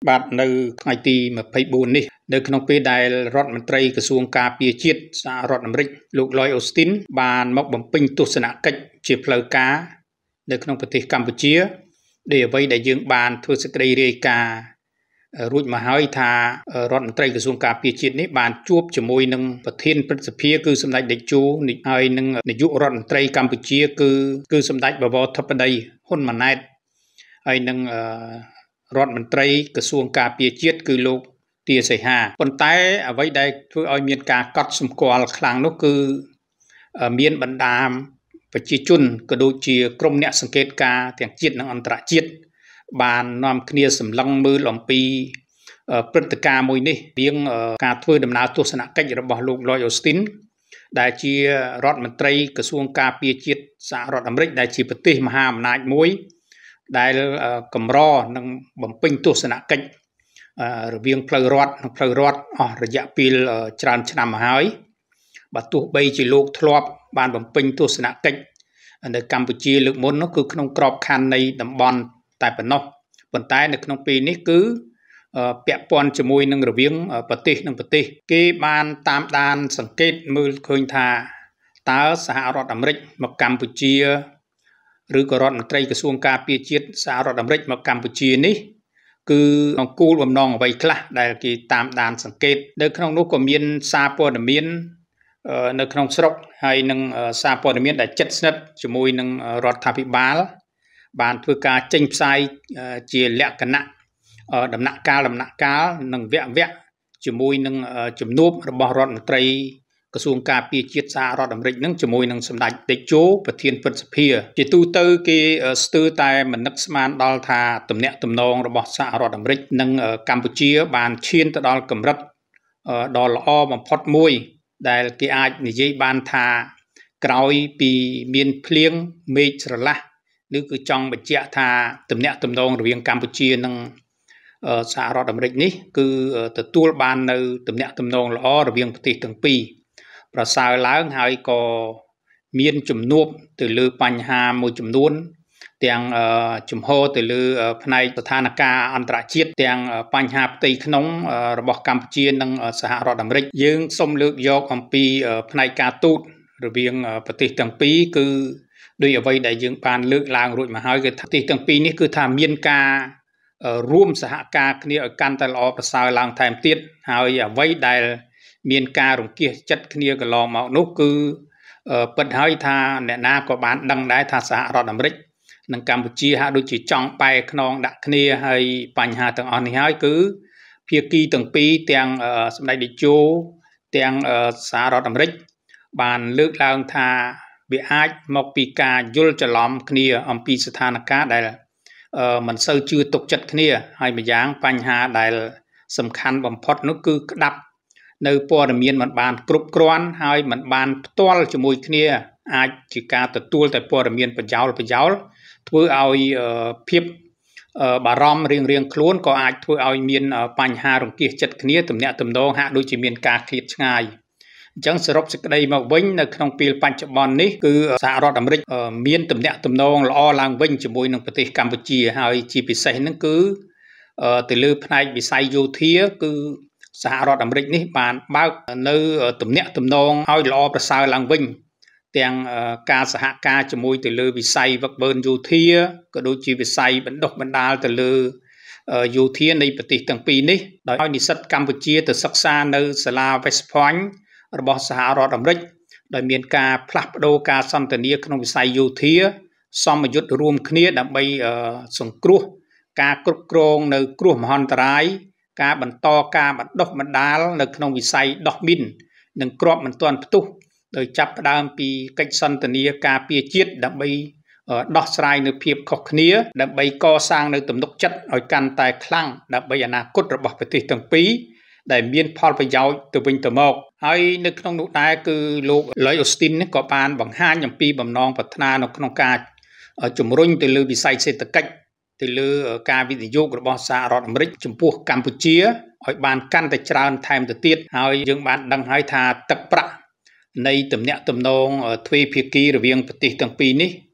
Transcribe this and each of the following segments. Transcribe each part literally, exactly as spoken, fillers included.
បាទនៅថ្ងៃទីម្ភៃបួននេះនៅក្នុងពេលដែលរដ្ឋមន្ត្រីក្រសួងការពារជាតិសហរដ្ឋអាមេរិកលោក Lloyd Austin បានមកបំពេញទស្សនកិច្ចជាផ្លូវការនៅក្នុងប្រទេសកម្ពុជាដោយអ្វីដែលយើងបានធ្វើសេចក្តីរាយការណ៍រួចមកហើយថារដ្ឋមន្ត្រីក្រសួងការពារជាតិនេះបានជួបជាមួយនឹងប្រធានព្រឹទ្ធសភាគឺសម្ដេចតេជោហើយនឹងនាយករដ្ឋមន្ត្រីកម្ពុជាគឺគឺសម្ដេចបវរធិបតីហ៊ុនម៉ាណែតហើយនឹងរដ្ឋមន្ត្រីក្រសួងការពារជាតិគឺលោកទាសីហាប៉ុន្តែអ្វីដែលធ្វើឲ្យមានការកត់សម្គាល់ខ្លាំងនោះគឺមានបណ្ដាប្រជាជនក៏ដូចជាក្រុមអ្នកសង្កេតការណ៍ទាំងជាតិនិងអន្តរជាតិបាននាំគ្នាសម្លឹងមើលអំពីព្រឹត្តិការណ៍មួយនេះរៀងការធ្វើដំណើរទស្សនកិច្ចរបស់លោក Lloyd Austin ដែលជារដ្ឋមន្ត្រីក្រសួងការពារជាតិសហរដ្ឋអាមេរិកដែលជាប្រទេសមហាអំណាចមួយដែលកម្រនឹងបំពេញទស្សនកិច្ចរវាងផ្លូវរដ្ឋនិងផ្លូវរដ្ឋអស់រយៈពេលច្រើនឆ្នាំមកហើយបើទោះបីជាលោកធ្លាប់បានបំពេញទស្សនកិច្ចនៅកម្ពុជាលើកមុននោះគឺក្នុងក្របខ័ណ្ឌនៃតំបន់តែប៉ុណ្ណោះប៉ុន្តែនៅក្នុងពេលនេះគឺពាក់ព័ន្ធជាមួយនឹងរវាងប្រទេសនិងប្រទេសគេបានតាមដានសង្កេតមើលឃើញថាតើសហរដ្ឋអាមេរិកមកកម្ពុជាឬក៏រដ្ឋមន្ត្រីក្រសួងការពារជាតិសហរដ្ឋអាមេរិកមកកម្ពុជានេះគឺក្នុងគោលបំណងអ្វីខ្លះដែលគេតាមដានសង្កេតនៅក្នុងនោះក៏មានសារព័ត៌មាននៅក្នុងស្រុកហើយនឹងសារព័ត៌មានដែលជិតស្និទ្ធជាមួយនឹងរដ្ឋាភិបាលបានធ្វើការចេញផ្សាយជាលក្ខណៈដំណាក់កាលដំណាក់កាលនិងវគ្គវគ្គជាមួយនឹងជំនួបរបស់រដ្ឋមន្ត្រីក្រសួងការពារជាតិសហរដ្ឋអាមេរិកនឹងជាមួយនឹងសម្ដេចតេជោប្រធានព្រឹទ្ធសភាជាទូទៅគេស្ទើរតែមិននឹកស្មានដល់ថាទំនាក់ទំនងរបស់សហរដ្ឋអាមេរិកនិងកម្ពុជាបានឈានទៅដល់កម្រិតដ៏ល្អបំផុតមួយដែលគេអាចនិយាយបានថាក្រោយពីមានភ្លៀងមេឃស្រឡះឬគឺចង់បញ្ជាក់ថាទំនាក់ទំនងរវាងកម្ពុជានិងសហរដ្ឋអាមេរិកនេះគឺទទួលបាននៅទំនាក់ទំនងល្អរវាងប្រទេសទាំងពីរប្រសើរឡើងហើយក៏មានជំនួបទៅលើបញ្ហាមួយចំនួនទាំងជំហរទៅលើផ្នែកស្ថានភាពអន្តរជាតិទាំងបញ្ហាផ្ទៃក្នុងរបស់កម្ពុជានិងសហរដ្ឋអាមេរិកយើងសូមលើកយកអំពីផ្នែកការទូតរវាងប្រទេសទាំងពីរគឺដោយអ្វីដែលយើងបានលើកឡើងរួចមកហើយគឺប្រទេសទាំងពីរនេះគឺថាមានការរួមសហការគ្នាឲ្យកាន់តែល្អប្រសើរឡើងថែមទៀតហើយអ្វីដែលមានការរង្គៀសចិត្តគ្នាកន្លងមកនោះគឺពិតហើយថាអ្នកណាក៏បានដឹងដែរថាសហរដ្ឋអាមេរិកនិងកម្ពុជាហាក់ដូចជាចង់បែកខ្នងដាក់គ្នាហើយបញ្ហាទាំងអស់នេះហើយគឺភាគីទាំងពីរទាំងសម្ដេចតេជោទាំងសហរដ្ឋអាមេរិកបានលើកឡើងថាវាអាចមកពីការយល់ច្រឡំគ្នាអំពីស្ថានភាពដែលមិនសូវជឿទុកចិត្តគ្នាហើយម្យ៉ាងបញ្ហាដែលសំខាន់បំផុតនោះគឺក្តាប់នៅព័ត៌មានមិនបានគ្រប់គ្រាន់ហើយមិនបានផ្ទាល់ជាមួយគ្នាអាចជាការទទួលតែព័ត៌មានបញ្ចោលបញ្ចោលធ្វើឲ្យភាពបារម្ភរៀងរៀងខ្លួនក៏អាចធ្វើឲ្យមានបញ្ហារង្គៀសចិត្តគ្នាទំនាក់ទំនងហាក់ដូចជាមានការឃ្លាតឆ្ងាយអញ្ចឹងសរុបសេចក្តីមកវិញនៅក្នុងពេលបច្ចុប្បន្ននេះគឺសហរដ្ឋអាមេរិកមានទំនាក់ទំនងល្អឡើងវិញជាមួយនឹងប្រទេសកម្ពុជាហើយជាពិសេសហ្នឹងគឺទៅលើផ្នែកវិស័យយោធាគឺសហរដ្ឋអាមេរិកនេះបានបើកនៅទំនាក់ទំនងឲ្យល្អប្រសើរឡើងវិញទាំងការសហការជាមួយទៅលើវិស័យវឹកវើយោធាក៏ដូចជាវិស័យបណ្ដុះបណ្ដាលទៅលើយោធានៃប្រទេសទាំងពីរនេះដោយឲ្យនិស្សិតកម្ពុជាទៅសិក្សានៅសាលា West Point របស់សហរដ្ឋអាមេរិកដោយមានការផ្លាស់ប្ដូរការសន្ទនាក្នុងវិស័យយោធាសមយុទ្ធរួមគ្នាដើម្បីសង្គ្រោះការគ្រប់គ្រងនៅគ្រោះមហន្តរាយការបន្តការបណ្ដុះបណ្ដាលនៅក្នុងវិស័យដោះមីននិងគ្រាប់មិនទាន់ផ្ទុះដោយចាប់ផ្ដើមពីកិច្ចសន្ទនាការពារជាតិដើម្បីដោះស្រាយនៅភាពខុសគ្នាដើម្បីកសាងនៅទំនុកចិត្តឲ្យកាន់តែខ្លាំងដើម្បីអនាគតរបស់ប្រទេសទាំងពីរដែលមានផលប្រយោជន៍ទៅវិញទៅមកហើយនៅក្នុងនោះដែរគឺលោក Lloyd Austin ក៏បានបង្ហាញអំពីបំណងប្រាថ្នានៅក្នុងការជំរុញទៅលើវិស័យសេដ្ឋកិច្ចទៅលើការវិនិយោគរបស់សហរដ្ឋអាមេរិកចំពោះកម្ពុជាឲ្យបានកាន់តែច្រើនថែមទៅទៀតហើយយើងបានដឹងហើយថាទឹកប្រាក់នៃទំនាក់ទំនងទ្វេភាគីរវាងប្រទេសទាំងពីរនេះ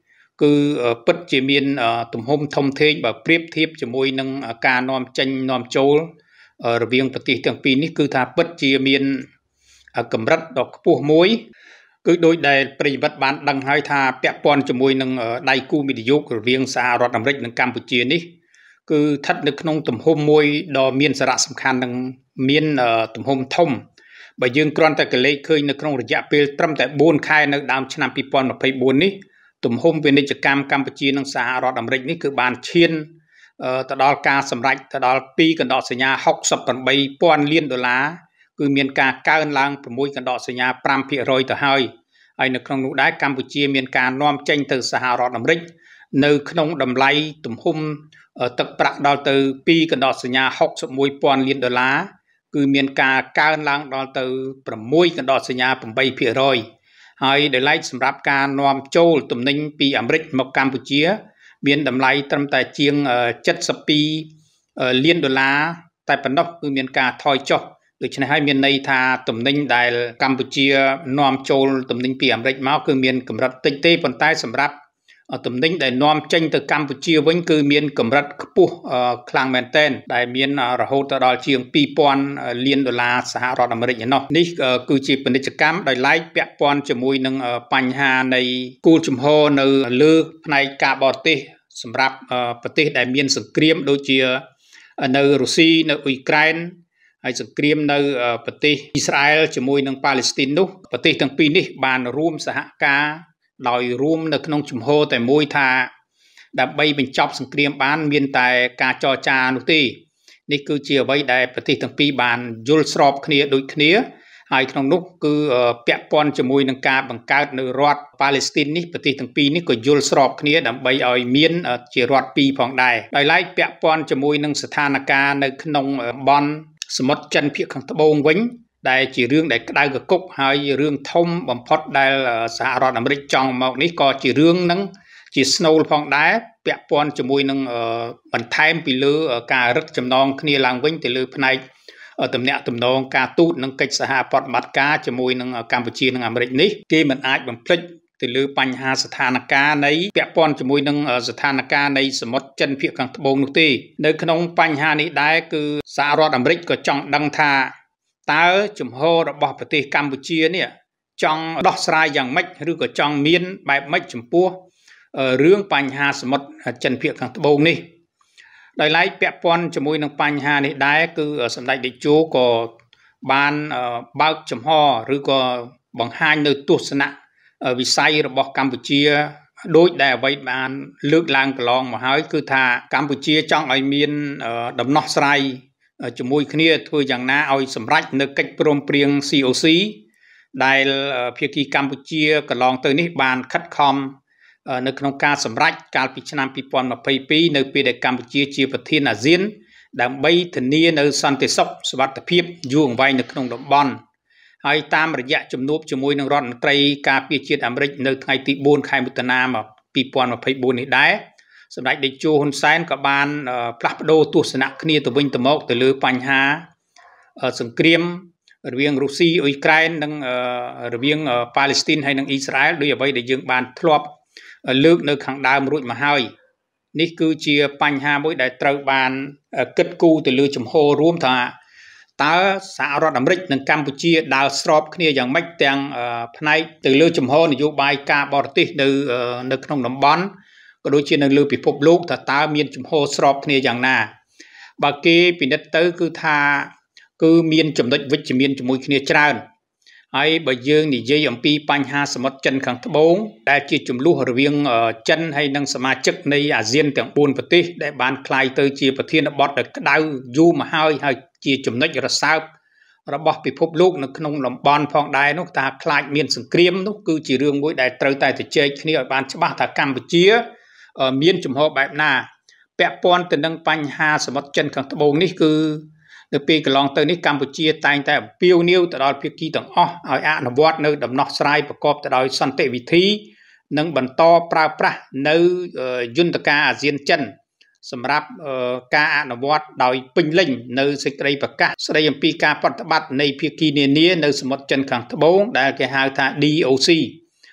គឺពិតជាមានទំហំធំធេងបើប្រៀបធៀបជាមួយនឹងការនាំចេញនាំចូលរវាងប្រទេសទាំងពីរនេះគឺថាពិតជាមានកម្រិតដ៏ខ្ពស់មួយគឺដោយដែលប្រិយមិត្តបានដឹងហើយថាពាក់ព័ន្ធជាមួយនឹងដៃគូវិនិយោគរវាងសហរដ្ឋអាមេរិកនិងកម្ពុជានេះគឺស្ថិតនៅក្នុងទំហំមួយដ៏មានសារៈសំខាន់និងមានទំហំធំបើយើងគ្រាន់តែកលេចឃើញនៅក្នុងរយៈពេលត្រឹមតែបួនខែនៅដើមឆ្នាំពីរពាន់ម្ភៃបួននេះទំហំពាណិជ្ជកម្មកម្ពុជានិងសហរដ្ឋអាមេរិកនេះគឺបានឈានទៅដល់ការសម្រេចទៅដល់ពីរកណ្ដកសញ្ញាហុកសិបប្រាំបីពាន់លានដុល្លារគឺមានការកើនឡើងប្រាំមួយកណ្ដកសញ្ញាប្រាំភាគរយទៅហើយហើយនៅក្នុងនោះដែរកម្ពុជាមានការនាំចេញទៅសហរដ្ឋអាមេរិកនៅក្នុងតម្លៃទំហំទឹកប្រាក់ដល់ទៅពីរកណ្ដកសញ្ញាហុកសិបមួយពាន់លានដុល្លារគឺមានការកើនឡើងដល់ទៅប្រាំមួយកណ្ដកសញ្ញាប្រាំបីភាគរយហើយដែលឡែកសម្រាប់ការនាំចូលទំនិញពីអាមេរិកមកកម្ពុជាមានតម្លៃត្រឹមតែជាង칠십 twoលានដុល្លារតែប៉ុណ្ណោះគឺមានការថយចុះដូច្នេះហើយមានន័យថាទំនិញដែលកម្ពុជានាំចូលទំនិញពីអាមេរិកមកគឺមានកម្រិតតិចទេប៉ុន្តែសម្រាប់ទំនិញដែលនាំចេញទៅកម្ពុជាវិញគឺមានកម្រិតខ្ពស់ខ្លាំងមែនទែនដែលមានរហូតទៅដល់ជាងពីរពាន់លានដុល្លារសហរដ្ឋអាមេរិកឯណោះនេះគឺជាពាណិជ្ជកម្មដោយឡែកពាក់ព័ន្ធជាមួយនឹងបញ្ហានៃគោលជំហរនៅលើផ្នែកការបរទេសសម្រាប់ប្រទេសដែលមានសង្គ្រាមដូចជានៅរុស្ស៊ីនៅអ៊ុយក្រែនហើយសង្គ្រាមនៅប្រទេសអ៊ីស្រាអែលជាមួយនឹងប៉ាឡេស្ទីននោះប្រទេសទាំងពីរនេះបានរួមសហការដោយរួមនៅក្នុងជំហរតែមួយថាដើម្បីបញ្ចប់សង្គ្រាមបានមានតែការចរចានោះទេនេះគឺជាអ្វីដែលប្រទេសទាំងពីរបានយល់ស្របគ្នាដូចគ្នាហើយក្នុងនោះគឺពាក់ព័ន្ធជាមួយនឹងការបង្កើតនៅរដ្ឋប៉ាឡេស្ទីននេះប្រទេសទាំងពីរនេះក៏យល់ស្របគ្នាដើម្បីឲ្យមានជារដ្ឋពីរផងដែរដោយឡែកពាក់ព័ន្ធជាមួយនឹងស្ថានភាពនៅក្នុងតំបន់សមុទ្រចិនភាគខាងត្បូងវិញដែលជារឿងដែលក្តៅកគុកហើយរឿងធំបំផុតដែលសហរដ្ឋអាមេរិកចង់មកនេះក៏ជារឿងនឹងជាស្នូលផងដែរពាក់ព័ន្ធជាមួយនឹងបន្ថែមពីលើការរឹតចំណងគ្នាឡើងវិញទៅលើផ្នែកទំនាក់ទំនងការទូតនិងកិច្ចសហប្រតិបត្តិការជាមួយនឹងកម្ពុជានិងអាមេរិកនេះគេមិនអាចបំភ្លេចទៅលើបញ្ហាស្ថានភាពនៃពាក់ព័ន្ធជាមួយនឹងស្ថានភាពនៃសមុទ្រចិនភាគខាងត្បូងនោះទេនៅក្នុងបញ្ហានេះដែរគឺសហរដ្ឋអាមេរិកក៏ចង់ដឹងថាតើជំហររបស់ប្រទេសកម្ពុជានេះចង់ដោះស្រាយយ៉ាងម៉េចឬក៏ចង់មានបែបម៉េចចំពោះរឿងបញ្ហាសមុទ្រចិនភាគខាងត្បូងនេះដោយឡែកពាក់ព័ន្ធជាមួយនឹងបញ្ហានេះដែរគឺសម្ដេចតេជោក៏បានបើកចំហឬក៏បង្ហាញនៅទស្សនៈវិស័យរបស់កម្ពុជាដោយដែលអ្វីបានលើកឡើងកន្លងមកហើយគឺថាកម្ពុជាចង់ឲ្យមានដំណោះស្រាយជាមួយគ្នាធ្វើយ៉ាងណាឲ្យសម្រេចនៅកិច្ចព្រមព្រៀង C O C ដែលភាគីកម្ពុជាកន្លងទៅនេះបានខិតខំនៅក្នុងការសម្រេចកាលពីឆ្នាំពីរពាន់ម្ភៃពីរនៅពេលដែលកម្ពុជាជាប្រធានអាស៊ានដើម្បីធានានៅសន្តិសុខសុវត្ថិភាពយូរអង្វែងនៅក្នុងតំបន់ហើយតាមរយៈជំនួបជាមួយនឹងរដ្ឋមន្ត្រីការពារជាតិអាមេរិកនៅថ្ងៃទីបួនខែមិថុនាពីរពាន់ម្ភៃបួននេះដែរសម្ដេចតេជោហ៊ុនសែនក៏បានផ្លាស់ប្ដូរទស្សនៈគ្នាទៅវិញទៅមកទៅលើបញ្ហាសង្គ្រាមរវាងរុស្ស៊ីអ៊ុយក្រែននិងរវាងប៉ាឡេស្ទីនហើយនិងអ៊ីស្រាអែលដោយអ្វីដែលយើងបានធ្លាប់លើកនៅខាងដើមរួចមកហើយនេះគឺជាបញ្ហាមួយដែលត្រូវបានគិតគូរទៅលើជំហររួមថាតើសហរដ្ឋអាមេរិកនិងកម្ពុជាដើរស្របគ្នាយ៉ាងម៉េចទាំងផ្នែកទៅលើជំហរនយោបាយការបរទេសនៅនៅក្នុងតំបន់ក៏ដូចជានៅលើពិភពលោកថាតើមានជំហរស្របគ្នាយ៉ាងណាបើគេពិនិត្យទៅគឺថាគឺមានចំណុចវិជ្ជមានជាមួយគ្នាច្រើនហើយបើយើងនិយាយអំពីបញ្ហាសមុទ្រចិនខាងត្បូងដែលជាចំនួនរវាងចិនហើយនិងសមាជិកនៃអាស៊ានទាំងបួនប្រទេសដែលបានក្លាយទៅជាប្រធានបទដែលក្តៅយូរមកហើយហើយជាចំណុចរសើបរបស់ពិភពលោកនៅក្នុងតំបន់ផងដែរនោះថាខ្លាចមានសង្គ្រាមនោះគឺជារឿងមួយដែលត្រូវតែជជែកគ្នាឲ្យបានច្បាស់ថាកម្ពុជាមានជំហរបែបណាពាក់ព័ន្ធទៅនឹងបញ្ហាសមុទ្រចិនខាងត្បូងនេះគឺនៅពេលកន្លងទៅនេះកម្ពុជាតែងតែអំពាវនាវទៅដល់ភាគីទាំងអស់ឲ្យអនុវត្តនៅដំណោះស្រាយប្រកបទៅដោយសន្តិវិធីនិងបន្តប្រើប្រាស់នៅយន្តការអាស៊ានចិនសម្រាប់ការអនុវត្តដោយពេញលេញនៅសេចក្តីប្រកាសស្តីអំពីការប្រតិបត្តិនៃភាគីនានានៅសមុទ្រចិនខាងត្បូងដែលគេហៅថា D O C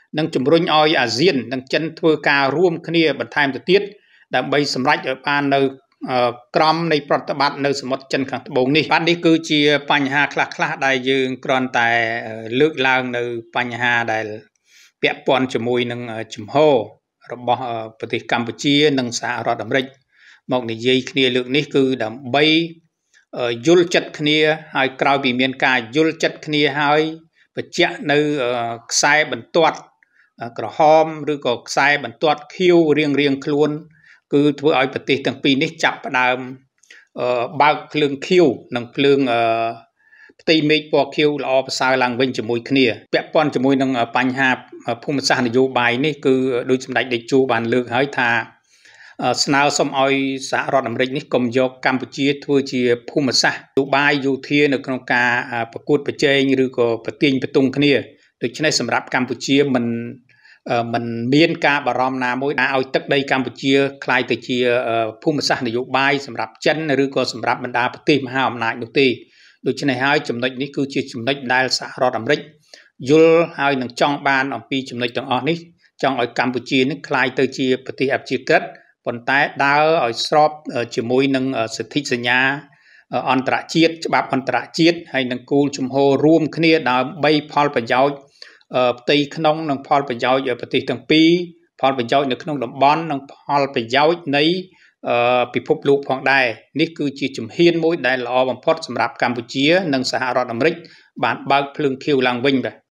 និងជំរុញឲ្យអាស៊ាននិងចិនធ្វើការរួមគ្នាបន្ថែមទៅទៀតដើម្បីសម្រេចឲ្យបាននៅក្រមនៃប្រតិបត្តិនៅសមុទ្រចិនខាងត្បូងនេះបាទនេះគឺជាបញ្ហាខ្លះៗដែលយើងគ្រាន់តែលើកឡើងនៅបញ្ហាដែលពាក់ព័ន្ធជាមួយនឹងជំហររបស់ប្រទេសកម្ពុជានិងសហរដ្ឋអាមេរិកមកនិយាយគ្នាលើកនេះគឺដើម្បីយល់ចិត្តគ្នាហើយក្រោយពីមានការយល់ចិត្តគ្នាហើយបញ្ជាក់នៅខ្សែបន្ទាត់ក្រហមឬក៏ខ្សែបន្ទាត់ខៀវរៀងរៀងខ្លួនគឺធ្វើឲ្យប្រទេសទាំងពីរនេះចាប់ផ្ដើមបើកភ្លើងខៀវនិងភ្លើងផ្ទៃមេឃពណ៌ខៀវល្អប្រសើរឡើងវិញជាមួយគ្នាពាក់ព័ន្ធជាមួយនឹងបញ្ហាភូមិសាស្ត្រនយោបាយនេះគឺដោយសម្ដេចតេជោបានលើកហើយថាស្នើសុំឲ្យសហរដ្ឋអាមេរិកនេះកុំយកកម្ពុជាធ្វើជាភូមិសាស្ត្រនយោបាយយោធានៅក្នុងការប្រកួតប្រជែងឬក៏ប្រទាញបន្ទង់គ្នាដូច្នេះសម្រាប់កម្ពុជាមិនមិនមានការបារម្ភណាមួយដែលឲ្យទឹកដីកម្ពុជាคล้ายទៅជាភូមិសាស្ត្រនយោបាយសម្រាប់ចិនឬក៏សម្រាប់បណ្ដាប្រទេសមហាអំណាចនោះទេដូច្នេះហើយចំណុចនេះគឺជាចំណុចដែលសហរដ្ឋអាមេរិកយល់ហើយនឹងចង់បានអំពីចំណុចទាំងអស់នេះចង់ឲ្យកម្ពុជានេះคล้ายទៅជាប្រទេសអព្យាក្រឹតប៉ុន្តែដើរឲ្យស្របជាមួយនឹងសិទ្ធិសញ្ញាអន្តរជាតិច្បាប់អន្តរជាតិហើយនឹងគោលជំហររួមគ្នាដើម្បីផលប្រយោជន៍ផ្ទៃក្នុងនិងផលប្រយោជន៍ប្រទេសទាំងពីរផលប្រយោជន៍នៅក្នុងតំបន់និងផលប្រយោជន៍នៃពិភពលោកផងដែរនេះគឺជាជំហានមួយដែលល្អបំផុតសម្រាប់កម្ពុជានិងសហរដ្ឋអាមេរិកបានបើកភ្លើងខៀវឡើងវិញបាទ